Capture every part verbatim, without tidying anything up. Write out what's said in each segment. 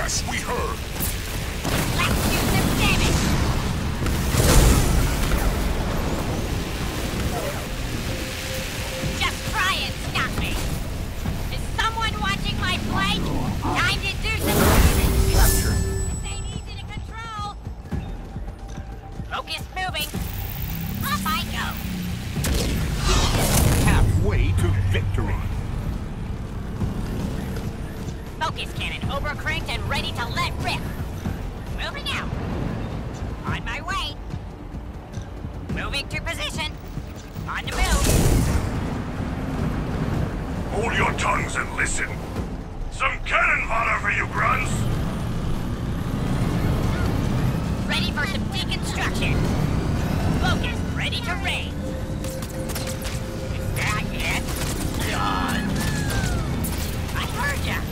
Yes, we heard. Let's do some damage! Just try and stop me! Is someone watching my flank? Time to do some damage! Captured. This ain't easy to control! Focus moving! Up I go! Halfway to victory. Focus cannon overcranked and ready to let rip! Moving out! On my way! Moving to position! On the move! Hold your tongues and listen. Some cannon fodder for you grunts. Ready for some deconstruction! Focus ready to raise! Is that it? Done! I heard ya!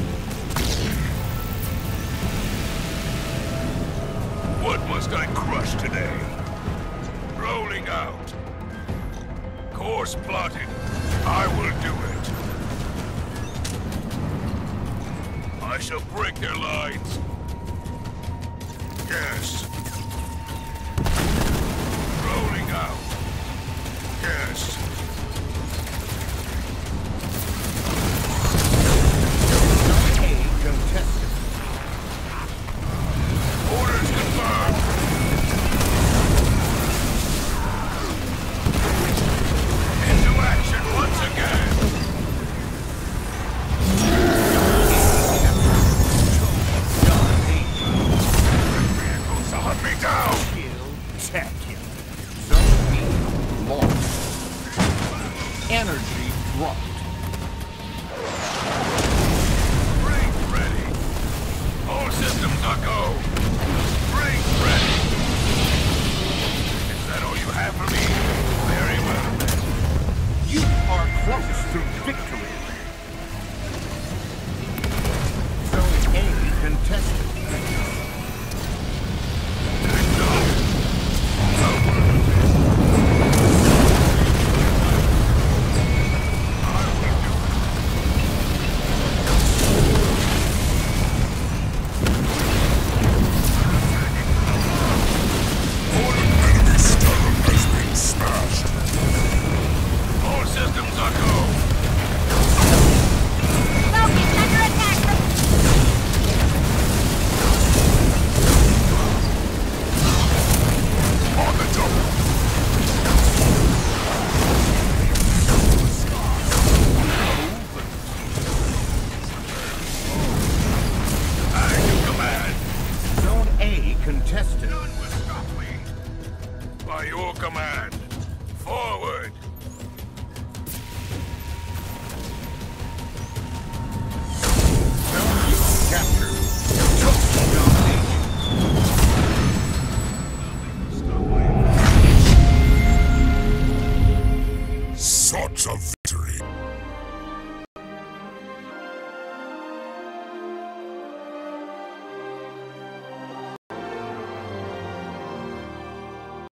What must I crush today? Rolling out. Course plotted. I will do it. I shall break their lines. Yes. Rolling out. Yes. A contested. Orders confirmed. Into action once again. Vehicles to hunt me down. Kill, tech him. Zone B lost. Energy dropped. Ring ready. All systems are go. Ring ready. Is that all you have for me? Very well then. You are close to victory. Zone A contested. All systems are go. Focus under attack from... On the double. I give command. Zone A contested. None will stop me. By your command. Forward.